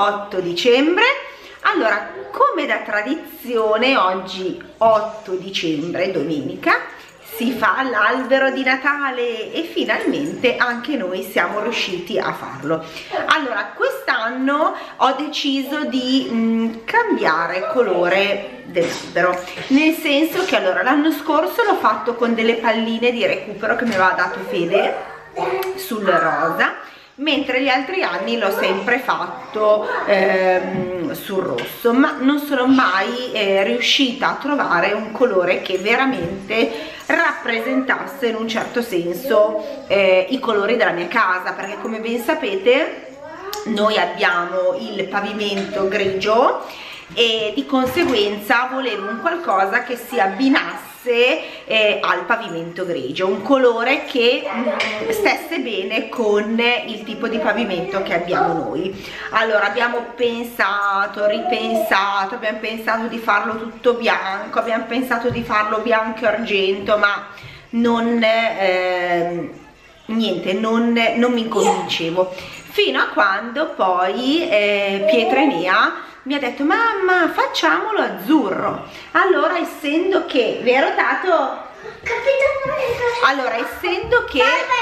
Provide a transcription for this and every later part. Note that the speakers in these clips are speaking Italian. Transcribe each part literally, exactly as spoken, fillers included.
otto dicembre. Allora, come da tradizione, oggi otto dicembre, domenica, si fa l'albero di Natale e finalmente anche noi siamo riusciti a farlo. Allora, quest'anno ho deciso di mh, cambiare colore dell'albero, nel senso che allora l'anno scorso l'ho fatto con delle palline di recupero che mi aveva dato Fede sul rosa, mentre gli altri anni l'ho sempre fatto ehm, sul rosso, ma non sono mai eh, riuscita a trovare un colore che veramente rappresentasse in un certo senso eh, i colori della mia casa, perché come ben sapete noi abbiamo il pavimento grigio e di conseguenza volevo un qualcosa che si abbinasse Eh, al pavimento grigio, un colore che mh, stesse bene con il tipo di pavimento che abbiamo noi. Allora abbiamo pensato, ripensato, abbiamo pensato di farlo tutto bianco, abbiamo pensato di farlo bianco e argento, ma non eh, niente, non, non mi convincevo, fino a quando poi eh, Pietro Enea mi ha detto: mamma, facciamolo azzurro. Allora, essendo che, vero Tato? Capito? Allora, essendo che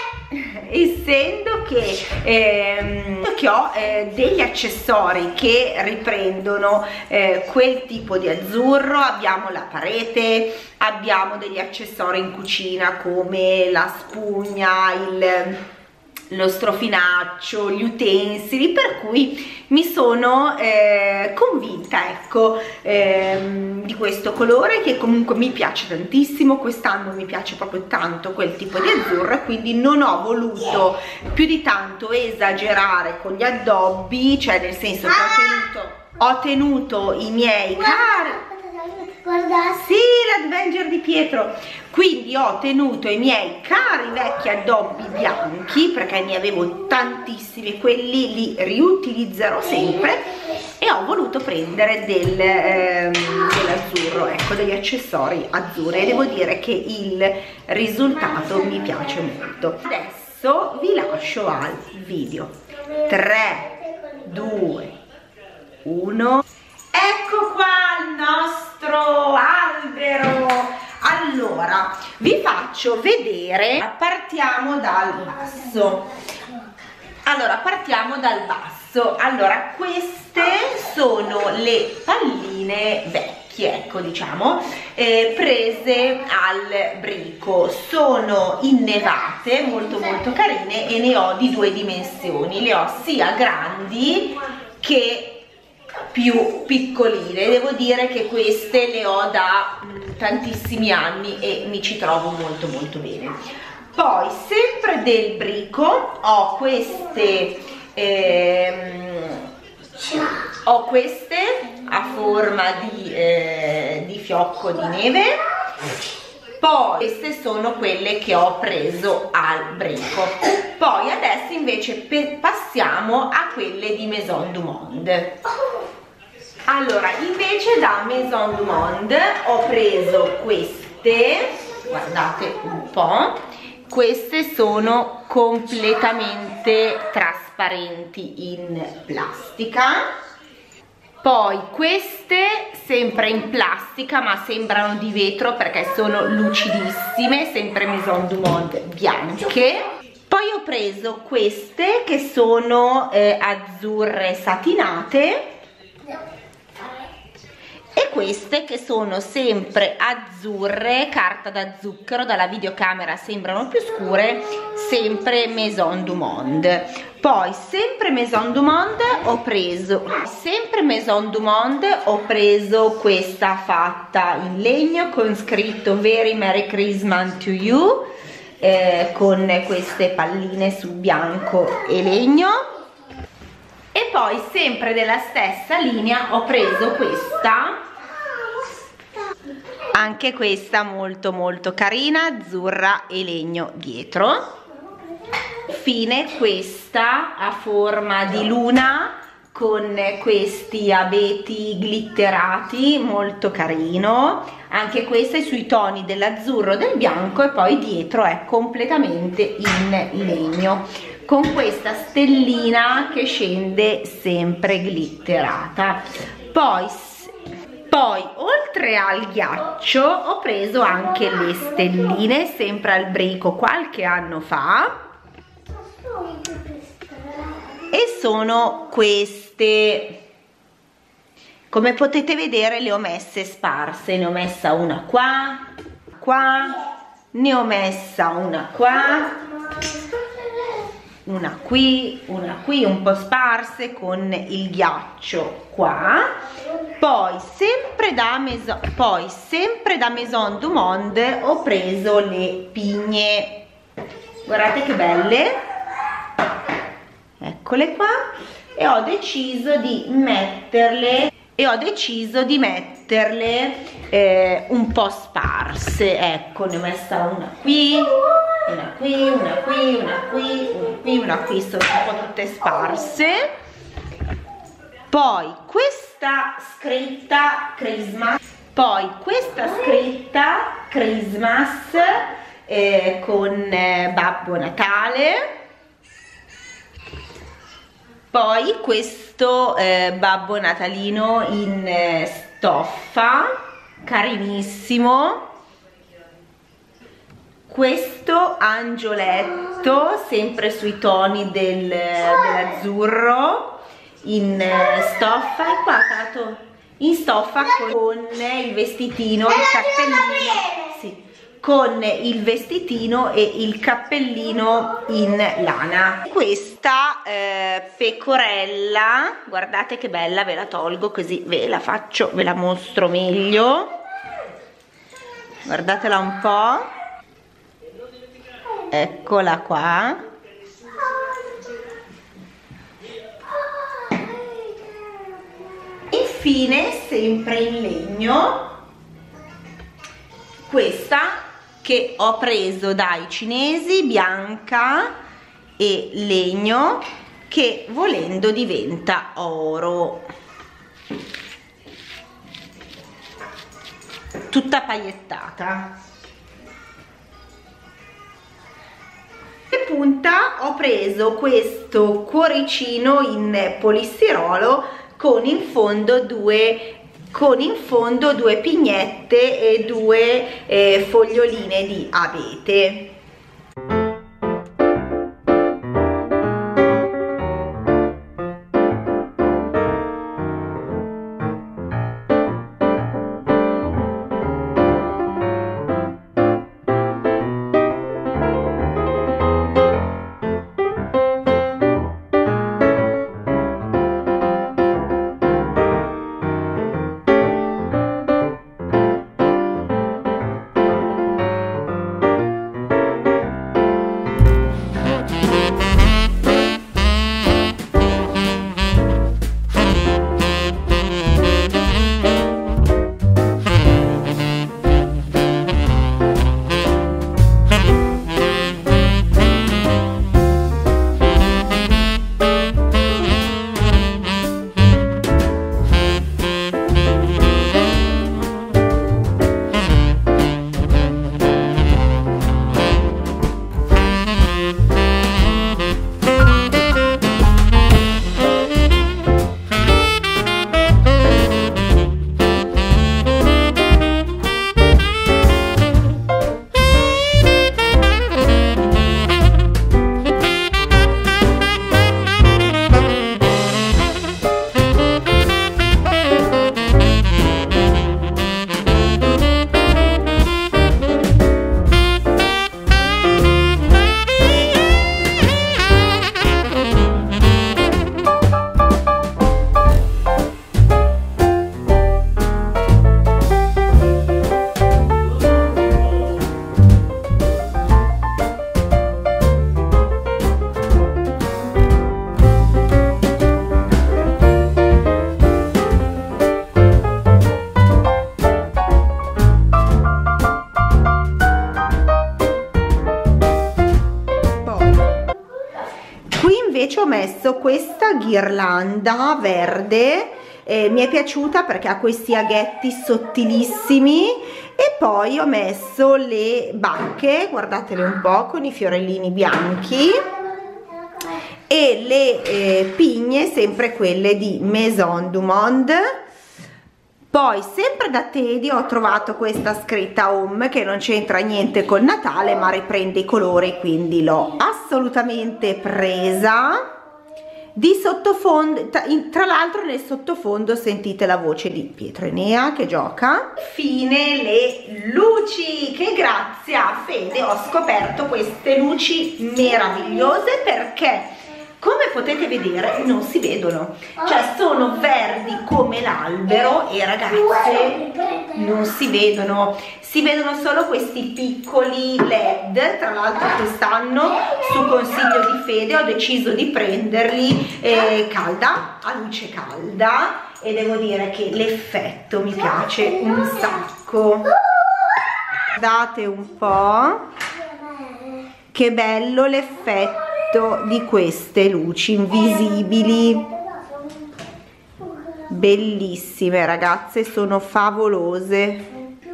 essendo che, ehm, che ho eh, degli accessori che riprendono eh, quel tipo di azzurro, abbiamo la parete, abbiamo degli accessori in cucina come la spugna, il lo strofinaccio, gli utensili, per cui mi sono eh, convinta, ecco, ehm, di questo colore che comunque mi piace tantissimo. Quest'anno mi piace proprio tanto quel tipo di azzurro, quindi non ho voluto più di tanto esagerare con gli addobbi, cioè nel senso che ho tenuto, ho tenuto i miei cari. Guarda, sì, l'Adventure di Pietro. Quindi ho tenuto i miei cari vecchi addobbi bianchi, perché ne avevo tantissimi, quelli li riutilizzerò sempre, e ho voluto prendere del, ehm, dell'azzurro, ecco, degli accessori azzurri, e devo dire che il risultato mi piace molto. Adesso vi lascio al video. tre, due, uno. Ecco qua il nostro albero. Allora, vi faccio vedere, partiamo dal basso. Allora, partiamo dal basso. Allora, queste sono le palline vecchie, ecco, diciamo, eh, prese al brico. Sono innevate, molto molto carine, e ne ho di due dimensioni. Le ho sia grandi che più piccoline. Devo dire che queste le ho da mh, tantissimi anni e mi ci trovo molto molto bene. Poi, sempre del brico, ho queste ehm, ho queste a forma di, eh, di fiocco di neve. Poi queste sono quelle che ho preso al brico. Poi adesso invece passiamo a quelle di Maison du Monde. Allora, invece da Maison du Monde ho preso queste, guardate un po', queste sono completamente trasparenti in plastica. Poi queste sempre in plastica, ma sembrano di vetro perché sono lucidissime, sempre Maison du Monde, bianche. Poi ho preso queste che sono eh, azzurre satinate, e queste che sono sempre azzurre, carta da zucchero, dalla videocamera sembrano più scure, sempre Maison du Monde. Poi sempre Maison du Monde ho preso sempre Maison du Monde ho preso questa fatta in legno con scritto Very Merry Christmas to you, eh, con queste palline su bianco e legno. E poi sempre della stessa linea ho preso questa, anche questa molto molto carina, azzurra e legno dietro. Infine questa a forma di luna con questi abeti glitterati, molto carino, anche questa è sui toni dell'azzurro, del bianco, e poi dietro è completamente in legno con questa stellina che scende sempre glitterata. Poi, poi oltre al ghiaccio ho preso anche le stelline, sempre al Brico qualche anno fa, e sono queste. Come potete vedere le ho messe sparse, ne ho messa una qua, qua, ne ho messa una qua, una qui, una qui, un po' sparse con il ghiaccio qua. Poi sempre da Maison, poi sempre da Maison du Monde ho preso le pigne, guardate che belle, eccole qua, e ho deciso di metterle e ho deciso di metterle eh, un po' sparse. Ecco, ne ho messa una qui, una qui, una qui, una qui, una qui, una qui, sono un po' tutte sparse. Poi questa scritta Christmas, poi questa scritta Christmas eh, con eh, Babbo Natale. Poi questo eh, babbo natalino in eh, stoffa, carinissimo. Questo angioletto, sempre sui toni del, dell'azzurro, in eh, stoffa. E qua dato in stoffa con il vestitino, il cappellino, sì, con il vestitino e il cappellino in lana. Questa eh, pecorella, guardate che bella, ve la tolgo così ve la faccio, ve la mostro meglio. Guardatela un po', eccola qua. Infine, sempre in legno, questa che ho preso dai cinesi, bianca e legno, che volendo diventa oro, tutta paillettata. E punta ho preso questo cuoricino in polistirolo con in fondo due con in fondo due pignette e due eh, foglioline di abete. Invece ho messo questa ghirlanda verde, eh, mi è piaciuta perché ha questi aghetti sottilissimi, e poi ho messo le bacche, guardatele un po', con i fiorellini bianchi, e le eh, pigne sempre quelle di Maison du Monde. Poi sempre da Teddy ho trovato questa scritta Home, che non c'entra niente col Natale ma riprende i colori, quindi l'ho assolutamente presa. Di sottofondo, tra, tra l'altro nel sottofondo sentite la voce di Pietro Enea che gioca. Fine le luci, che grazie a Fede ho scoperto queste luci meravigliose, perché come potete vedere non si vedono, cioè sono verdi come l'albero e ragazze non si vedono, si vedono solo questi piccoli led. Tra l'altro quest'anno su consiglio di Fede ho deciso di prenderli eh, calda, a luce calda, e devo dire che l'effetto mi piace un sacco. Guardate un po' che bello l'effetto di queste luci invisibili, bellissime ragazze, sono favolose.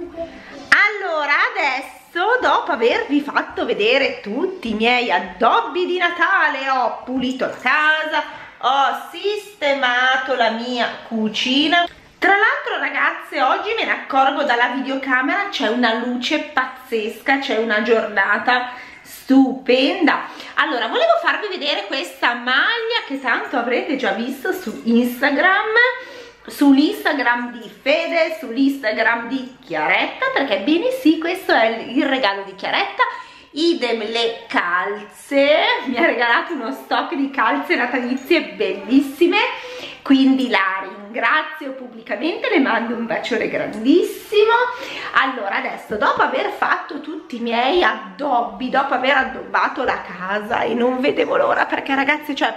Allora adesso, dopo avervi fatto vedere tutti i miei addobbi di Natale, ho pulito la casa, ho sistemato la mia cucina. Tra l'altro ragazze, oggi me ne accorgo dalla videocamera, c'è una luce pazzesca, c'è una giornata stupenda. Allora, volevo farvi vedere questa maglia che tanto avrete già visto su Instagram, sull'Instagram di Fede, sull'Instagram di Chiaretta, perché bene sì, questo è il regalo di Chiaretta. Idem le calze, mi ha regalato uno stock di calze natalizie bellissime, quindi la ringrazio pubblicamente, le mando un bacione grandissimo. Allora adesso, dopo aver fatto tutti i miei addobbi, dopo aver addobbato la casa, e non vedevo l'ora, perché ragazzi, cioè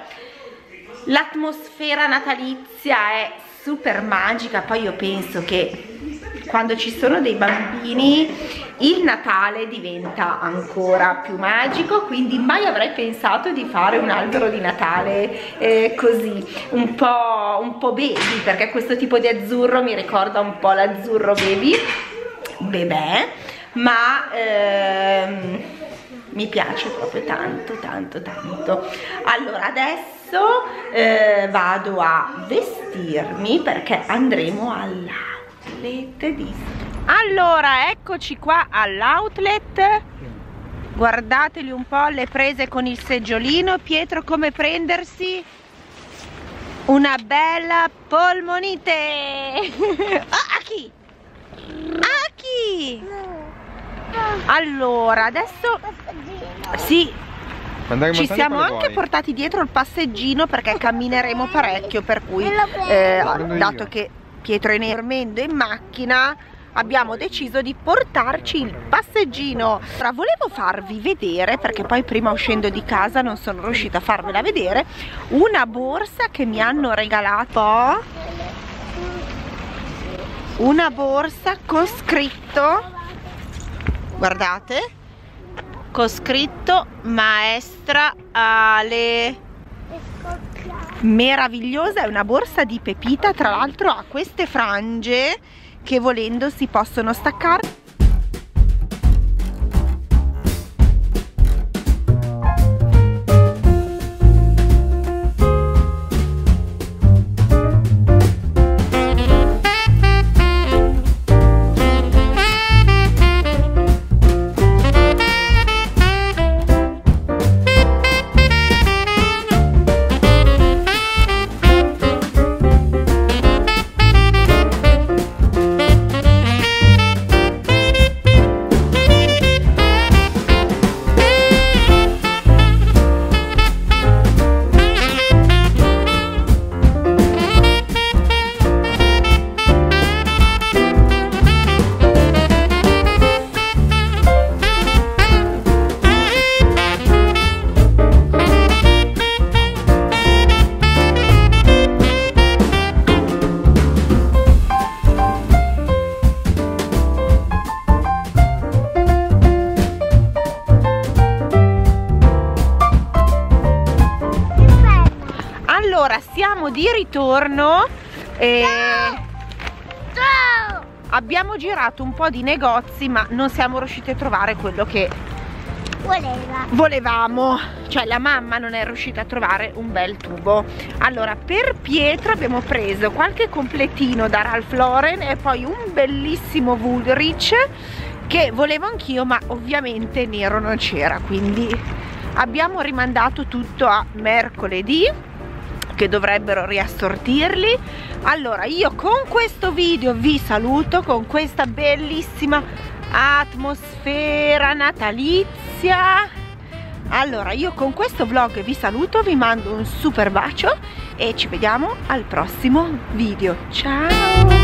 l'atmosfera natalizia è super magica. Poi io penso che quando ci sono dei bambini il Natale diventa ancora più magico, quindi mai avrei pensato di fare un albero di Natale eh, così, un po', un po' baby, perché questo tipo di azzurro mi ricorda un po' l'azzurro baby, bebè, ma ehm, mi piace proprio tanto, tanto, tanto. Allora adesso eh, vado a vestirmi perché andremo all'outlet di... Allora, eccoci qua all'outlet, guardateli un po' le prese con il seggiolino. Pietro, come prendersi una bella polmonite. Oh, a chi? A chi? Allora, adesso sì, ci siamo anche portati dietro il passeggino perché cammineremo parecchio, per cui eh, dato che Pietro è dormendo in macchina, abbiamo deciso di portarci il passeggino. Ora volevo farvi vedere, perché poi prima uscendo di casa non sono riuscita a farvela vedere, una borsa che mi hanno regalato, una borsa con scritto, guardate, con scritto Maestra Ale. Meravigliosa, è una borsa di pepita, tra l'altro ha queste frange che volendo si possono staccare. Allora siamo di ritorno e Ciao! abbiamo girato un po' di negozi ma non siamo riusciti a trovare quello che voleva. Volevamo, cioè la mamma non è riuscita a trovare un bel tubo. Allora per Pietro abbiamo preso qualche completino da Ralph Lauren e poi un bellissimo Woolrich che volevo anch'io, ma ovviamente nero non c'era, quindi abbiamo rimandato tutto a mercoledì, che dovrebbero riassortirli. Allora io con questo video vi saluto con questa bellissima atmosfera natalizia. Allora io con questo vlog vi saluto, vi mando un super bacio e ci vediamo al prossimo video. Ciao!